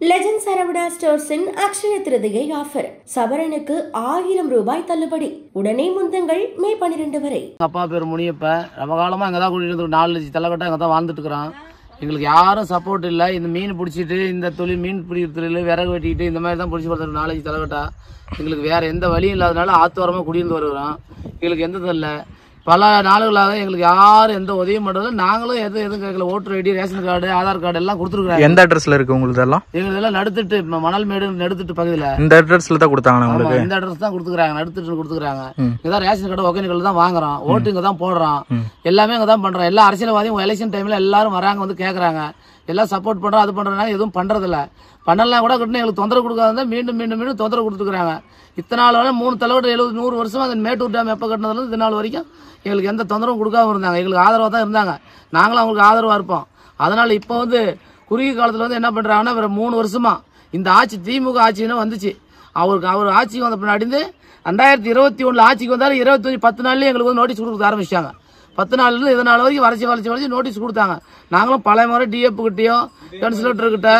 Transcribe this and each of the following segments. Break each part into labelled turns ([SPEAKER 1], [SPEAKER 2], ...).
[SPEAKER 1] Legend Saravana ஸ்டோர்ஸின் Akshaya Tritiya offer. சவரனுக்கு 1000 ரூபாய் தள்ளுபடி. உடனே முந்துங்கள் மே 12 வரை.
[SPEAKER 2] அப்பா பேர் முனியப்ப ரொம்ப காலமா அங்கதான் கூட்டிட்டு 4 லட்சம் தலைக்கட்டா அங்கதான் வாழ்ந்துட்டு இருக்கிறான். எங்களுக்கு யாரும் சப்போர்ட் இல்லை. இந்த மீன் பிடிச்சிட்டு இந்த தொழில் மீன் பிடிக்கிற தொழில் விறகு வெட்டிக்கிட்டு இந்த மாதிரி தான் பிடிச்சி பார்த்துட்டு 4 லட்சம் தலைக்கட்டா. எங்களுக்கு வேற எந்த வழியும் இல்லாதனால ஆத்தோரமாக குடியிருந்து வருகிறோம். எங்களுக்கு எந்த இல்லை. பல நாளுகளாக எங்களுக்கு யாரும் எந்த உதவியும் பண்ணுறது. நாங்களும் எதுவும் கேட்கல. Voter ID, ration card, Aadhaar card எல்லாம் கொடுத்துருக்காங்க.
[SPEAKER 3] எந்த அட்ரஸ்ல இருக்கு உங்களுக்கு எல்லாம்?
[SPEAKER 2] எங்களுக்கு எல்லாம் நடுத்துட்டு மணல் மேடு நடுத்துட்டு பகுதியில்
[SPEAKER 3] இந்த அட்ரஸ்ல தான் கொடுத்தாங்க உங்களுக்கு.
[SPEAKER 2] இந்த அட்ரஸ் தான் கொடுத்துருக்காங்க. நடுத்துட்டு கொடுத்துருக்காங்க. இங்கதான் ரேஷன் கார்டு ஒகேனக்கல் தான் வாங்குறோம். ஓட்டு இங்க தான் போடுறோம். எல்லாமே இங்க தான் பண்றோம். எல்லா அரசியல்வாதியும் எலெக்ஷன் டைம்ல எல்லாரும் வராங்க, வந்து கேட்கறாங்க. எல்லாம் சப்போர்ட் பண்றோம். அது பண்றதுனால எதுவும் பண்றது இல்ல. பண்ணலாம் கூட கிட்ட எங்களுக்கு தொந்தரவு கொடுக்காத மீண்டும் மீண்டும் மீண்டும் தொந்தரவு கொடுத்துருக்காங்க. இத்தனை நாள் வரை 3 தலைவர்கள் 70-100 வருஷமா அந்த மேட்டூர் டேம் எப்ப கட்டினதுல இது நாள் வரைக்கும் எங்களுக்கு எந்த தொந்தரவும் கொடுக்காம இருந்தாங்க. எங்களுக்கு ஆதரவாக தான் இருந்தாங்க. நாங்களும் அவங்களுக்கு ஆதரவா இருப்போம். அதனால இப்போ வந்து குறுகிய காலத்துல வந்து என்ன பண்றாங்கன்னா, வேற 3 வருஷமா இந்த ஆட்சி திமுக ஆட்சின்னு வந்துச்சு. அவர் ஆட்சிக்கு வந்த பின்னாடி 2021 ஆட்சிக்கு வந்தாலும் 10 நாள்லயே எங்களுக்கு வந்து நோட்டீஸ் கொடுக்க ஆரம்பிச்சிட்டாங்க. 10 நாள்ல இருந்து 7 நாள் வரைக்கும் வரைச்சி நோட்டீஸ் கொடுத்தாங்க. நாங்களும் பல முறை டிஎஃப் கிட்டையும் கன்சிலர் கிட்ட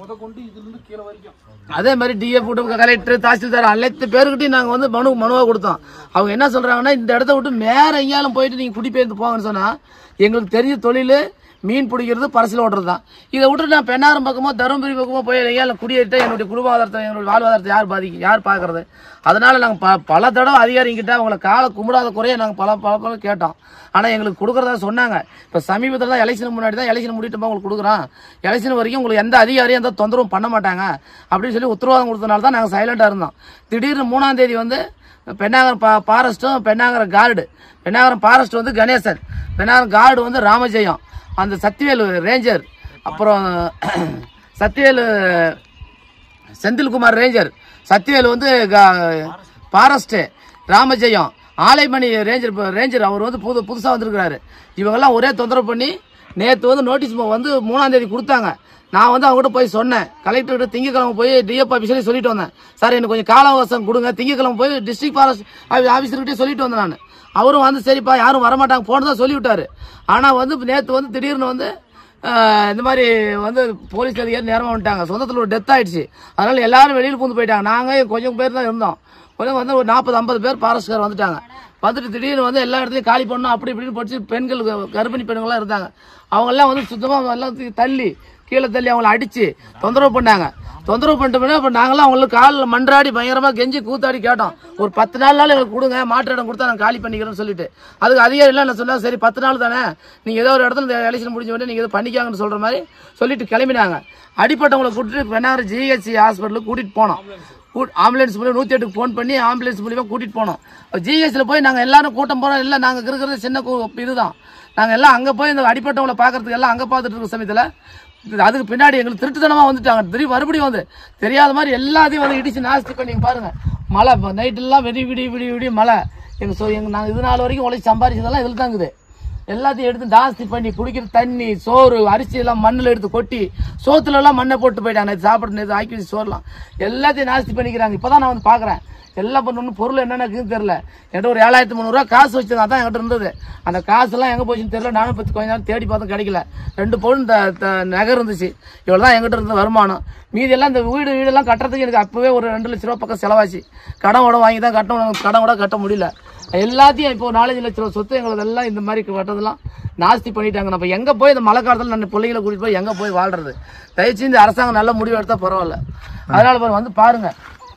[SPEAKER 2] அதே மாதிரி டிஎஃப் கலெக்டர், தாசில்தார் அனைத்து பேருக்கிட்டையும் நாங்க வந்து மனுவா கொடுத்தோம். அவங்க என்ன சொல்றாங்கன்னா, இந்த இடத்த விட்டு வேற எங்கேயாலும் போயிட்டு நீங்க குடிபெயர்ந்து போங்கன்னு சொன்னா, எங்களுக்கு தெரிஞ்ச தொழில் மீன் பிடிக்கிறது, பரிசல் ஓட்டுறது தான். இதை விட்டு நான் பெண்ணாரம் பக்கமோ தருமபுரி பக்கமோ போய் எங்கேயாலும் குடியேறிட்டா என்னுடைய குடும்பாதாரத்தை, என்னுடைய வாழ்வாதாரத்தை யார் பாக்குறது? அதனால நாங்கள் பல தடவை அதிகாரிகிட்ட அவங்களை காலை கும்பிடாத குறைய நாங்கள் பல கேட்டோம். ஆனால் எங்களுக்கு கொடுக்குறதா சொன்னாங்க. இப்போ சமீபத்தில் தான் எலெக்ஷன் முன்னாடி தான் எலெக்ஷன் முடிட்டு உங்களுக்கு கொடுக்குறோம், எலெக்ஷன் வரைக்கும் உங்களுக்கு எந்த அதிகாரியும் எந்த தொந்தரவும் பண்ண மாட்டாங்க அப்படின்னு சொல்லி உத்தரவாதம் கொடுத்தனால தான் நாங்கள் சைலண்டாக இருந்தோம். திடீர்னு 3ஆம் தேதி வந்து பெண்ணாகரம் ஃபாரஸ்ட்டும் பெண்ணாகரம் கார்டு, பெண்ணாகரம் ஃபாரஸ்ட் வந்து கணேசன், பெண்ணாகரம் கார்டு வந்து ராமஜெயம், அந்த சத்திவேலு ரேஞ்சர், அப்புறம் சத்திவேலு செந்தில்குமார் ரேஞ்சர், சத்திவேலு வந்து ஃபாரஸ்ட், ராமஜெயம் ஆலைமணி ரேஞ்சர் அவர் வந்து புதுசாக வந்திருக்கிறாரு. இவங்கெல்லாம் ஒரே தொந்தரவு பண்ணி நேற்று வந்து நோட்டீஸ் வந்து 3ஆம் தேதி கொடுத்தாங்க. நான் வந்து அவங்ககிட்ட போய் சொன்னேன். கலெக்டர்கிட்ட திங்கக்கிழமை போய் டிஎஃப் ஆஃபீஸரே சொல்லிட்டு வந்தேன். சார் எனக்கு கொஞ்சம் கால அவகாசம் கொடுங்க, திங்கக்கிழமை போய் டிஸ்ட்ரிக்ட் ஃபாரஸ்ட் ஆஃபீஸர்கிட்டே சொல்லிட்டு வந்தேன் நான். அவரும் வந்து சரிப்பா யாரும் வரமாட்டாங்க போன்னு தான் சொல்லிவிட்டாரு. ஆனால் வந்து நேற்று வந்து திடீர்னு வந்து இந்த மாதிரி வந்து போலீஸ் அதிகாரி நேரமாக வந்துட்டாங்க. சொந்தத்தில் ஒரு டெத் ஆயிடுச்சு. அதனால எல்லாரும் வெளியில் பூந்து போயிட்டாங்க. நாங்கள் கொஞ்சம் பேர் தான் இருந்தோம். கொஞ்சம் வந்து ஒரு 40-50 பேர் ஃபாரஸ்ட்கார் வந்துட்டாங்க. வந்துட்டு திடீர்னு வந்து எல்லா இடத்துலையும் காலி பண்ணணும் அப்படி இப்படின்னு படிச்சு பெண்கள், கர்ப்பிணி பெண்கள்லாம் இருந்தாங்க. அவங்கெல்லாம் வந்து சுத்தமாக எல்லாத்தையும் தள்ளி கீழே தள்ளி அவங்கள அடிச்சு தொந்தரவு பண்ணாங்க. தொந்தரவு பண்ணிட்டு அப்போ நாங்களாம் அவங்களுக்கு காலில் மன்றாடி பயங்கரமாக கெஞ்சி கூத்தாடி கேட்டோம். ஒரு 10 நாள் எங்களுக்கு கொடுங்க, மாற்று இடம் கொடுத்தா நாங்கள் காலி பண்ணிக்கிறோம்னு சொல்லிட்டு. அதுக்கு அதிகாரிலாம் என்ன சொன்னா, சரி 10 நாள் தானே, நீங்கள் ஏதோ ஒரு இடத்துல எலெக்ஷன் முடிஞ்ச உடனே நீங்கள் எதோ பண்ணிக்காங்கன்னு சொல்கிற மாதிரி சொல்லிட்டு கிளம்பினாங்க. அடிப்பட்டவங்களை கூட்டிட்டு பெண்ணாகரம் ஜிஹெச் ஹாஸ்பிட்டலுக்கு கூட்டிகிட்டு போனோம். ஆம்புலன்ஸ் மூலியம் 108க்கு ஃபோன் பண்ணி ஆம்புலன்ஸ் மூலியமாக கூட்டிகிட்டு போனோம். ஜிஹெச்ல போய் நாங்கள் எல்லாரும் கூட்டம் போகிறோம். இல்லை நாங்கள் இருக்கிறது சின்ன இதுதான். நாங்கள் எல்லாம் அங்கே போய் இந்த அடிப்பட்டவங்களை பார்க்கறதுக்கு எல்லாம் அங்கே பார்த்துட்டு இருக்க சமயத்தில் அதுக்கு பின்னாடி எங்களுக்கு திருட்டுத்தனமாக வந்துட்டாங்க. திரும்பி மறுபடியும் வந்து தெரியாத மாதிரி எல்லாத்தையும் வந்து இடிச்சு நாஸ்தி பண்ணி பாருங்க. மழை நைட்டெல்லாம் விடிய மழை. நாங்கள் இது நாள் வரைக்கும் உழைச்சி சம்பாதிச்சதெல்லாம் இதில் தான் இருக்குது. எல்லாத்தையும் எடுத்து ஜாஸ்தி பண்ணி குடிக்கிற தண்ணி, சோறு, அரிசி எல்லாம் மண்ணில் எடுத்து கொட்டி சோத்துல எல்லாம் மண்ணை போட்டு போயிட்டாங்க. நேற்று சாப்பிட்டு நேற்று ஆக்கி வச்சு சோறுலாம் எல்லாத்தையும் நாஸ்தி பண்ணிக்கிறாங்க. இப்போதான் நான் வந்து பார்க்குறேன். எல்லாம் பண்ணணும் பொருள் என்னென்னு தெரியல. என்கிட்ட ஒரு 7300 ரூபா காசு வச்சது தான் என்கிட்ட இருந்தது. அந்த காசெல்லாம் எங்கே போச்சுன்னு தெரியல. நானும் பற்றி கொஞ்ச நேரம் தேடி பார்த்தோம், கிடைக்கல. 2 பவுன் நகர் இருந்துச்சு. இவ்வளோ தான் என்கிட்ட இருந்த வருமானம். மீதி எல்லாம் இந்த வீடெல்லாம் கட்டுறதுக்கு எனக்கு அப்போவே ஒரு 2 லட்ச ரூபா பக்கம் செலவாச்சு. கடன் வாங்கி தான் கட்டணும். கடன் கூட கட்ட முடியல. எல்லாத்தையும் இப்போ 4-5 லட்ச ரூபா சொத்து எங்களதெல்லாம் இந்த மாதிரி கட்டதெல்லாம் நாஸ்தி பண்ணிட்டாங்க. நம்ம எங்கே போய் இந்த மழை காலத்தில் நான் பிள்ளைகளை கூட்டிட்டு போய் எங்கே போய் வாழ்றது? தயவுச்சு இந்த அரசாங்கம் நல்ல முடிவு எடுத்தால் பரவாயில்ல. அதனால வந்து பாருங்க,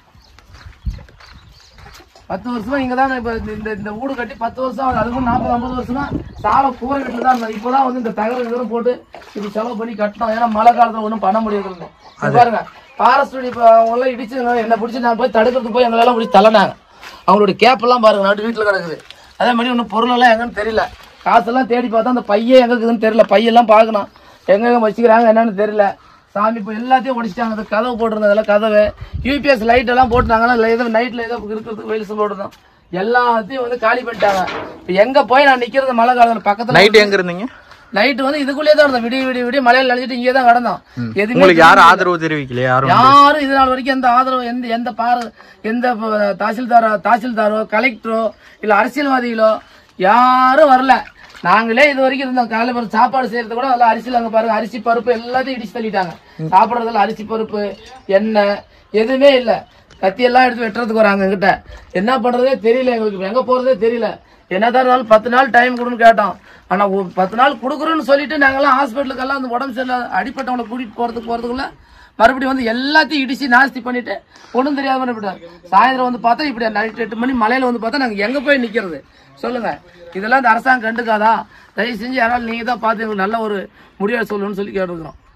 [SPEAKER 2] 10 வருஷமா இங்க தான் இப்ப இந்த வீடு கட்டி 10 வருஷம் ஆகுது. அதுக்கும் 40-50 வருஷமா சாலை கூரை கட்டில தான் இருந்தது. இப்பதான் வந்து இந்த தகரம் போட்டு இது செலவு பண்ணி கட்டணும். ஏன்னா மழை காலத்துல ஒன்றும் பண்ண முடியாது. பாருங்க, ஃபாரஸ்ட் இப்ப அவங்க எல்லாம் இடிச்சு என்ன பிடிச்சி நான் போய் தடுக்கிறதுக்கு போய் எங்களெல்லாம் பிடிச்சி தள்ளினாங்க. அவங்களுடைய கேப்பெல்லாம் பாருங்க நடு வீட்டுல கிடக்குது. அதே மாதிரி ஒன்றும் பொருளெல்லாம் எங்கன்னு தெரியல. காசெல்லாம் தேடி பார்த்தா அந்த பையன் எங்க இருக்குதுன்னு தெரியல. பையெல்லாம் பார்க்கணும், எங்க வச்சுக்கிறாங்க என்னன்னு தெரியல. சாமி இப்போ எல்லாத்தையும் உடைச்சிட்டாங்க. அந்த கதவு போட்டிருந்ததெல்லாம் கதவு, யூபிஎஸ் லைட் எல்லாம் போட்டுனாங்கன்னா ஏதோ நைட்ல ஏதோ இருக்கிறதுக்கு வெயில்ஸ் போட்டுருந்தோம். எல்லாத்தையும் வந்து காலி பண்ணிட்டாங்க. இப்போ எங்க போய் நான் நிக்கிறது மழை காலத்துல பக்கத்துல.
[SPEAKER 3] நைட் எங்க இருந்தீங்க?
[SPEAKER 2] நைட்டு வந்து இதுக்குள்ளே தான் இருந்தோம். விடிய மழையில நினைச்சிட்டு இங்கே தான் கடந்தோம்.
[SPEAKER 3] உங்களுக்கு யாரும் ஆதரவு தெரிவிக்கலையா?
[SPEAKER 2] யாரும் இது நாள் வரைக்கும் எந்த ஆதரவு எந்த தாசில்தாரோ கலெக்டரோ இல்ல அரசியல்வாதிகளோ யாரும் வரல. நாங்களே இது வரைக்கும் இருந்தோம். காலையில ஒரு சாப்பாடு செய்யறது கூட அதெல்லாம் அரிசியில் அங்க பாருங்க, அரிசி பருப்பு எல்லாத்தையும் இடிச்சு தள்ளிட்டாங்க. சாப்பிடறதுல அரிசி பருப்பு எண்ணெய் எதுவுமே இல்லை. கத்தியெல்லாம் எடுத்து வெட்டுறதுக்கு வராங்க எங்கிட்ட. என்ன பண்றதே தெரியல, எங்களுக்கு எங்க போறதே தெரியல. என்னதான் இருந்தாலும் 10 நாள் டைம் கொடுன்னு கேட்டோம். ஆனா 10 நாள் கொடுக்குறோன்னு சொல்லிட்டு நாங்கெல்லாம் ஹாஸ்பிட்டலுக்கெல்லாம் அந்த உடம்பு சரியில்லை அடிப்பட்டவங்களை கூட்டிட்டு போறதுக்குள்ள மறுபடியும் வந்து எல்லாத்தையும் இடிச்சு நாஸ்தி பண்ணிட்டு ஒன்றும் தெரியாத பண்ணிவிட்டாங்க. சாயந்தரம் வந்து பார்த்தா இப்படி நைட்டு 8 மணி மலையில வந்து பார்த்தா நாங்கள் எங்க போய் நிக்கிறது சொல்லுங்க? இதெல்லாம் இந்த அரசாங்கம் கண்டுக்காதா? தயவு செஞ்சு யாராலும் நீங்க தான் பார்த்து எங்களுக்கு நல்ல ஒரு முடிவை சொல்லணும்னு சொல்லி கேட்டுருக்கிறோம்.